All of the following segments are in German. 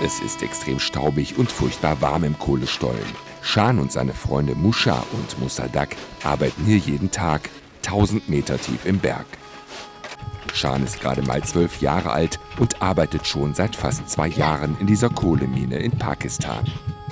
Es ist extrem staubig und furchtbar warm im Kohlestollen. Shan und seine Freunde Musha und Musadak arbeiten hier jeden Tag 1000 Meter tief im Berg. Shan ist gerade mal 12 Jahre alt und arbeitet schon seit fast 2 Jahren in dieser Kohlemine in Pakistan.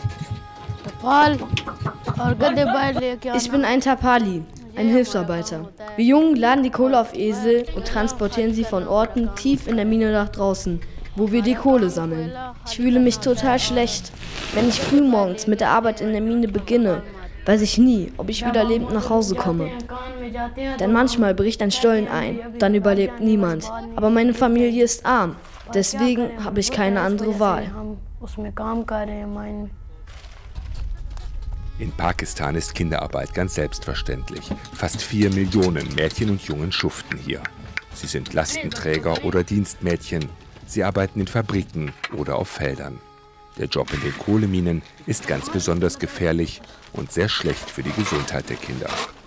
Ich bin ein Tapali, ein Hilfsarbeiter. Wir Jungen laden die Kohle auf Esel und transportieren sie von Orten tief in der Mine nach draußen, wo wir die Kohle sammeln. Ich fühle mich total schlecht. Wenn ich frühmorgens mit der Arbeit in der Mine beginne, weiß ich nie, ob ich wieder lebend nach Hause komme. Denn manchmal bricht ein Stollen ein, dann überlebt niemand. Aber meine Familie ist arm, deswegen habe ich keine andere Wahl. In Pakistan ist Kinderarbeit ganz selbstverständlich. Fast 4 Millionen Mädchen und Jungen schuften hier. Sie sind Lastenträger oder Dienstmädchen. Sie arbeiten in Fabriken oder auf Feldern. Der Job in den Kohleminen ist ganz besonders gefährlich und sehr schlecht für die Gesundheit der Kinder.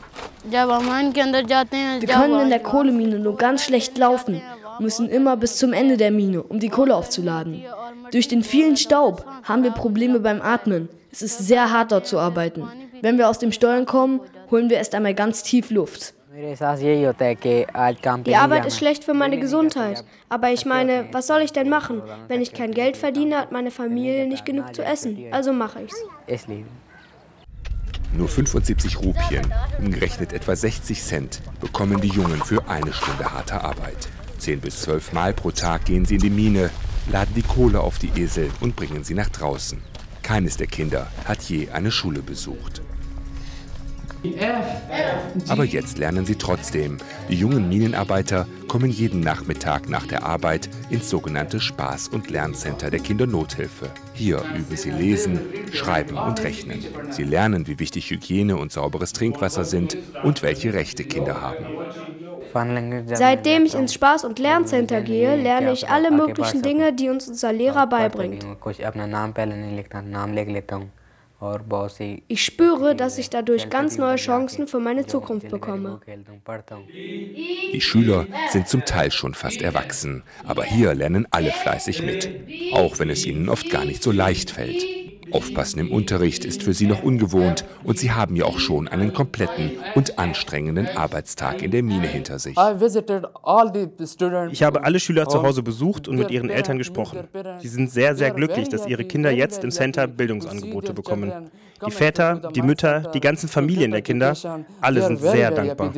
Wir können in der Kohlemine nur ganz schlecht laufen und müssen immer bis zum Ende der Mine, um die Kohle aufzuladen. Durch den vielen Staub haben wir Probleme beim Atmen. Es ist sehr hart, dort zu arbeiten. Wenn wir aus dem Stollen kommen, holen wir erst einmal ganz tief Luft. Die Arbeit ist schlecht für meine Gesundheit. Aber ich meine, was soll ich denn machen? Wenn ich kein Geld verdiene, hat meine Familie nicht genug zu essen. Also mache ich's. Nur 75 Rupien, umgerechnet etwa 60 Cent, bekommen die Jungen für eine Stunde harter Arbeit. 10 bis 12 Mal pro Tag gehen sie in die Mine, laden die Kohle auf die Esel und bringen sie nach draußen. Keines der Kinder hat je eine Schule besucht. Aber jetzt lernen sie trotzdem. Die jungen Minenarbeiter kommen jeden Nachmittag nach der Arbeit ins sogenannte Spaß- und Lerncenter der Kindernothilfe. Hier üben sie Lesen, Schreiben und Rechnen. Sie lernen, wie wichtig Hygiene und sauberes Trinkwasser sind und welche Rechte Kinder haben. Seitdem ich ins Spaß- und Lerncenter gehe, lerne ich alle möglichen Dinge, die uns unser Lehrer beibringt. Ich spüre, dass ich dadurch ganz neue Chancen für meine Zukunft bekomme. Die Schüler sind zum Teil schon fast erwachsen, aber hier lernen alle fleißig mit, auch wenn es ihnen oft gar nicht so leicht fällt. Aufpassen im Unterricht ist für sie noch ungewohnt und sie haben ja auch schon einen kompletten und anstrengenden Arbeitstag in der Mine hinter sich. Ich habe alle Schüler zu Hause besucht und mit ihren Eltern gesprochen. Sie sind sehr, sehr glücklich, dass ihre Kinder jetzt im Center Bildungsangebote bekommen. Die Väter, die Mütter, die ganzen Familien der Kinder, alle sind sehr dankbar.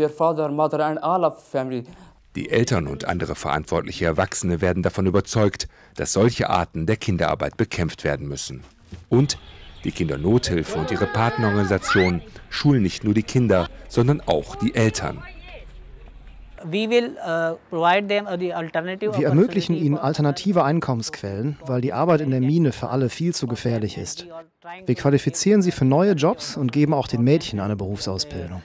Die Eltern und andere verantwortliche Erwachsene werden davon überzeugt, dass solche Arten der Kinderarbeit bekämpft werden müssen. Und die Kindernothilfe und ihre Partnerorganisation schulen nicht nur die Kinder, sondern auch die Eltern. Wir ermöglichen ihnen alternative Einkommensquellen, weil die Arbeit in der Mine für alle viel zu gefährlich ist. Wir qualifizieren sie für neue Jobs und geben auch den Mädchen eine Berufsausbildung.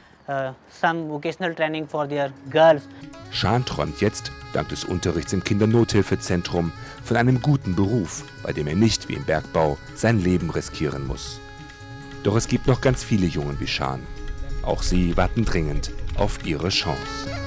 Shan träumt jetzt, dank des Unterrichts im Kindernothilfezentrum, von einem guten Beruf, bei dem er nicht wie im Bergbau sein Leben riskieren muss. Doch es gibt noch ganz viele Jungen wie Shan. Auch sie warten dringend auf ihre Chance.